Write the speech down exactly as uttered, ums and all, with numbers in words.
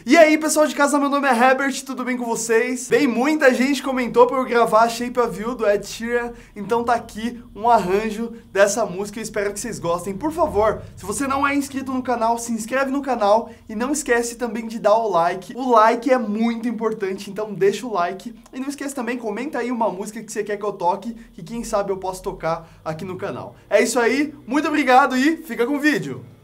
E aí, pessoal de casa, meu nome é Herbert, tudo bem com vocês? Bem, muita gente comentou para eu gravar Shape of You do Ed Sheeran, então tá aqui um arranjo dessa música, eu espero que vocês gostem. Por favor, se você não é inscrito no canal, se inscreve no canal e não esquece também de dar o like. O like é muito importante, então deixa o like. E não esquece também, comenta aí uma música que você quer que eu toque, que quem sabe eu posso tocar aqui no canal. É isso aí, muito obrigado e fica com o vídeo!